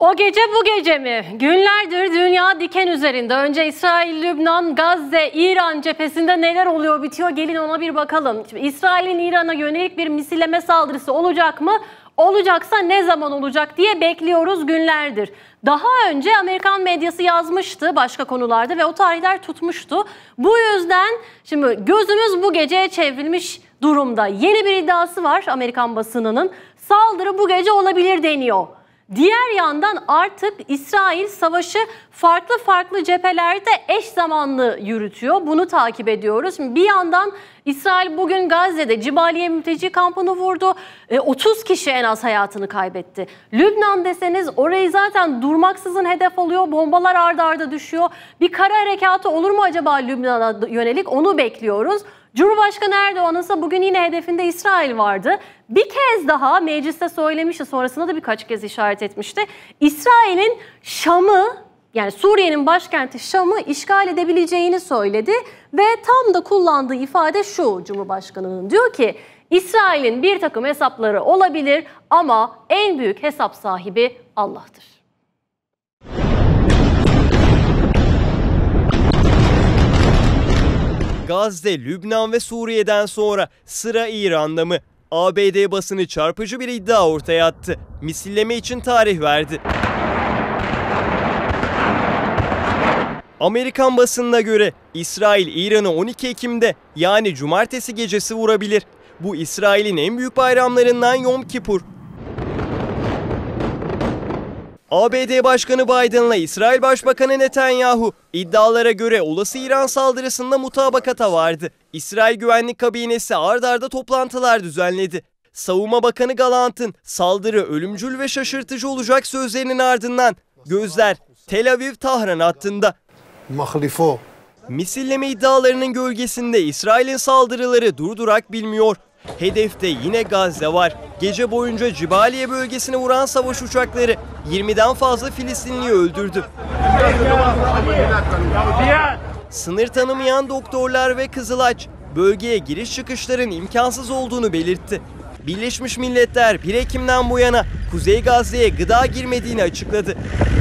O gece bu gece mi? Günlerdir dünya diken üzerinde. Önce İsrail, Lübnan, Gazze, İran cephesinde neler oluyor bitiyor? Gelin ona bir bakalım. Şimdi İsrail'in İran'a yönelik bir misilleme saldırısı olacak mı? Olacaksa ne zaman olacak diye bekliyoruz günlerdir. Daha önce Amerikan medyası yazmıştı başka konularda ve o tarihler tutmuştu. Bu yüzden şimdi gözümüz bu geceye çevrilmiş durumda. Yeni bir iddiası var Amerikan basınının. Saldırı bu gece olabilir deniyor. Diğer yandan artık İsrail savaşı farklı cephelerde eş zamanlı yürütüyor. Bunu takip ediyoruz. Şimdi bir yandan İsrail bugün Gazze'de Cibaliye mülteci kampını vurdu. 30 kişi en az hayatını kaybetti. Lübnan deseniz orayı zaten durmaksızın hedef alıyor. Bombalar arda arda düşüyor. Bir kara harekatı olur mu acaba Lübnan'a yönelik? Onu bekliyoruz. Cumhurbaşkanı Erdoğan'ın ise bugün yine hedefinde İsrail vardı. Bir kez daha mecliste söylemişti, sonrasında da birkaç kez işaret etmişti. İsrail'in Şam'ı, yani Suriye'nin başkenti Şam'ı işgal edebileceğini söyledi. Ve tam da kullandığı ifade şu Cumhurbaşkanı'nın. Diyor ki İsrail'in bir takım hesapları olabilir ama en büyük hesap sahibi Allah'tır. Gazze, Lübnan ve Suriye'den sonra sıra İran'da mı? ABD basını çarpıcı bir iddia ortaya attı. Misilleme için tarih verdi. Amerikan basınına göre İsrail İran'ı 12 Ekim'de yani cumartesi gecesi vurabilir. Bu İsrail'in en büyük bayramlarından Yom Kipur. ABD Başkanı Biden'la İsrail Başbakanı Netanyahu iddialara göre olası İran saldırısında mutabakata vardı. İsrail Güvenlik Kabinesi ard arda toplantılar düzenledi. Savunma Bakanı Gallant'ın saldırı ölümcül ve şaşırtıcı olacak sözlerinin ardından gözler Tel Aviv-Tahran hattında. Misilleme iddialarının gölgesinde İsrail'in saldırıları durdurak bilmiyor. Hedefte yine Gazze var. Gece boyunca Cibaliye bölgesine vuran savaş uçakları 20'den fazla Filistinliyi öldürdü. Sınır tanımayan doktorlar ve Kızılaç bölgeye giriş çıkışların imkansız olduğunu belirtti. Birleşmiş Milletler 1 Ekim'den bu yana Kuzey Gazze'ye gıda girmediğini açıkladı.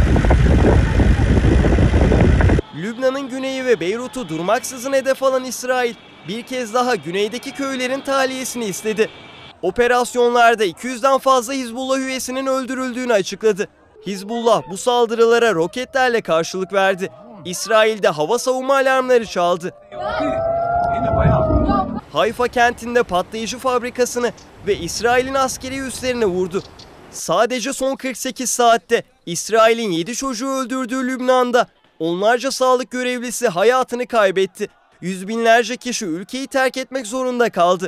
Lübnan'ın güneyi ve Beyrut'u durmaksızın hedef alan İsrail bir kez daha güneydeki köylerin tahliyesini istedi. Operasyonlarda 200'den fazla Hizbullah üyesinin öldürüldüğünü açıkladı. Hizbullah bu saldırılara roketlerle karşılık verdi. İsrail'de hava savunma alarmları çaldı. Hayfa kentinde patlayıcı fabrikasını ve İsrail'in askeri üslerini vurdu. Sadece son 48 saatte İsrail'in 7 çocuğu öldürdüğü Lübnan'da onlarca sağlık görevlisi hayatını kaybetti. Yüz binlerce kişi ülkeyi terk etmek zorunda kaldı.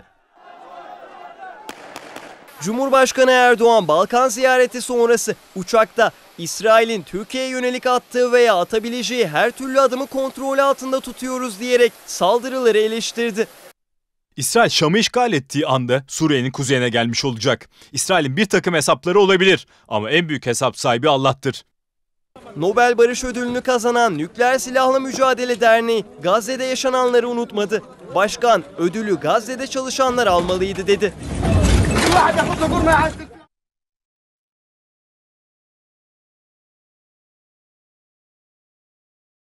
Cumhurbaşkanı Erdoğan Balkan ziyareti sonrası uçakta İsrail'in Türkiye'ye yönelik attığı veya atabileceği her türlü adımı kontrol altında tutuyoruz diyerek saldırıları eleştirdi. İsrail Şam'ı işgal ettiği anda Suriye'nin kuzeyine gelmiş olacak. İsrail'in bir takım hesapları olabilir ama en büyük hesap sahibi Allah'tır. Nobel Barış Ödülünü kazanan Nükleer Silahla Mücadele Derneği Gazze'de yaşananları unutmadı. Başkan ödülü Gazze'de çalışanlar almalıydı dedi.